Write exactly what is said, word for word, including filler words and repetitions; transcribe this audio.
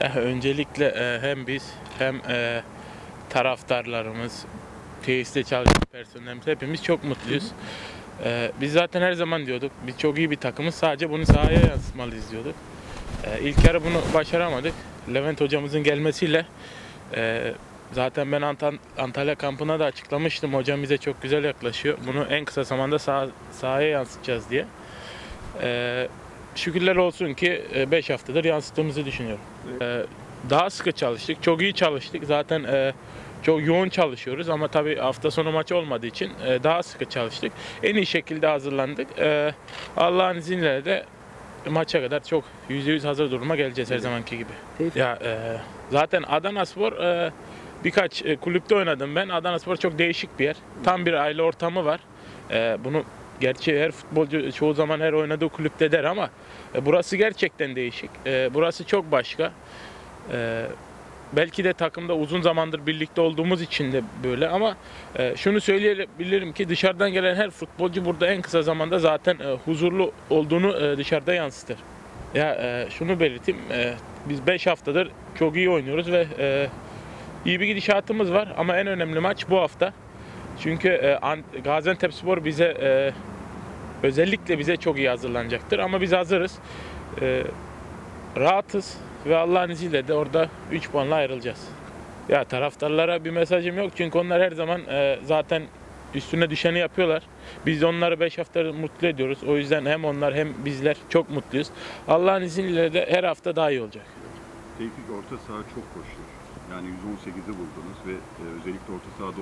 Eh, Öncelikle eh, hem biz hem eh, taraftarlarımız, tesiste çalışan personelimiz hepimiz çok mutluyuz. Eh, Biz zaten her zaman diyorduk, biz çok iyi bir takımız, sadece bunu sahaya yansıtmalıyız diyorduk. Eh, İlk yarı bunu başaramadık. Levent hocamızın gelmesiyle eh, zaten ben Antal- Antalya kampına da açıklamıştım. Hocam bize çok güzel yaklaşıyor. Bunu en kısa zamanda sah- sahaya yansıtacağız diye. Eh, Şükürler olsun ki beş haftadır yansıttığımızı düşünüyorum. Eh, Daha sıkı çalıştık, çok iyi çalıştık. Zaten eh, çok yoğun çalışıyoruz ama tabii hafta sonu maçı olmadığı için eh, daha sıkı çalıştık. En iyi şekilde hazırlandık. Eh, Allah'ın izniyle de maça kadar çok yüzde yüz hazır duruma geleceğiz her zamanki gibi. Tevfik. Ya eh, zaten Adanaspor eh, birkaç eh, kulüpte oynadım ben. Adanaspor çok değişik bir yer. Tam bir aile ortamı var. Eh, bunu gerçi her futbolcu çoğu zaman her oynadığı kulüpte der ama e, burası gerçekten değişik. E, burası çok başka. E, Belki de takımda uzun zamandır birlikte olduğumuz için de böyle ama e, şunu söyleyebilirim ki dışarıdan gelen her futbolcu burada en kısa zamanda zaten e, huzurlu olduğunu e, dışarıda yansıtır. Ya e, şunu belirteyim. E, biz beş haftadır çok iyi oynuyoruz ve e, iyi bir gidişatımız var ama en önemli maç bu hafta. Çünkü e, Ant- Gaziantepspor bize e, özellikle bize çok iyi hazırlanacaktır ama biz hazırız. Ee, Rahatız ve Allah'ın izniyle de orada üç puanla ayrılacağız. Ya taraftarlara bir mesajım yok çünkü onlar her zaman e, zaten üstüne düşeni yapıyorlar. Biz onları beş haftadır mutlu ediyoruz. O yüzden hem onlar hem bizler çok mutluyuz. Allah'ın izniyle de her hafta daha iyi olacak. Tevfik orta saha çok koşuyor. Yani yüz on sekizi buldunuz ve e, özellikle orta sahada